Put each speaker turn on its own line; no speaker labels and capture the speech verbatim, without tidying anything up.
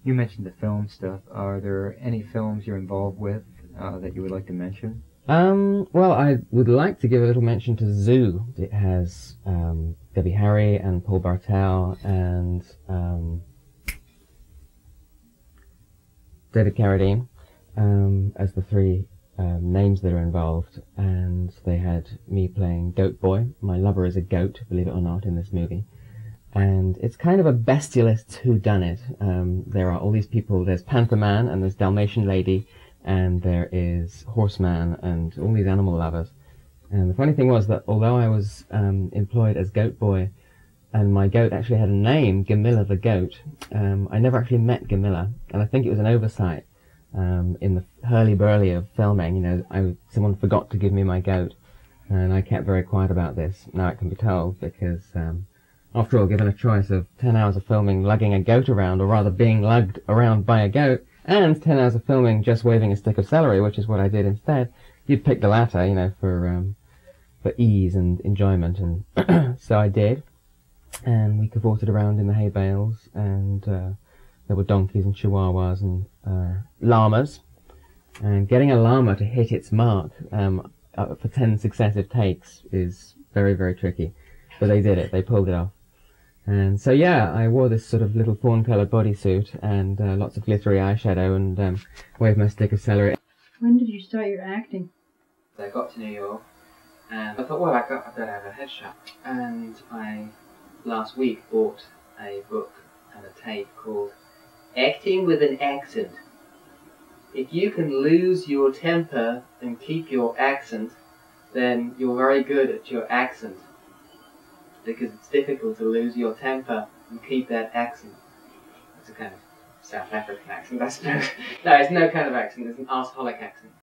You mentioned the film stuff. Are there any films you're involved with uh, that you would like to mention?
Um, well, I would like to give a little mention to Zoo. It has um, Debbie Harry and Paul Bartel and um, David Carradine um, as the three um, names that are involved. And they had me playing Goat Boy. My lover is a goat, believe it or not, in this movie. And it's kind of a bestialist whodunit. Um, there are all these people. There's Panther Man and there's Dalmatian Lady. And there is Horseman and all these animal lovers. And the funny thing was that although I was um, employed as Goat Boy, and my goat actually had a name, Gamilla the Goat, um, I never actually met Gamilla, and I think it was an oversight um, in the hurly-burly of filming. You know, I, someone forgot to give me my goat, and I kept very quiet about this. Now it can be told, because um, after all, given a choice of ten hours of filming lugging a goat around, or rather being lugged around by a goat, and ten hours of filming just waving a stick of celery, which is what I did instead, you'd pick the latter, you know, for um, for ease and enjoyment, and so I did. And we cavorted around in the hay bales, and uh, there were donkeys and chihuahuas and uh, llamas. And getting a llama to hit its mark um, uh, for ten successive takes is very, very tricky. But they did it. They pulled it off. And so, yeah, I wore this sort of little fawn-coloured bodysuit and uh, lots of glittery eyeshadow and um, waved my stick of celery.
When did you start your acting?
I got to New York, and I thought, well, I got, I've got to have a headshot. And I, last week, bought a book and a tape called Acting with an Accent. If you can lose your temper and keep your accent, then you're very good at your accent. Because it's difficult to lose your temper and keep that accent. It's a kind of South African accent, I suppose. No, it's no kind of accent, it's an arseholic accent.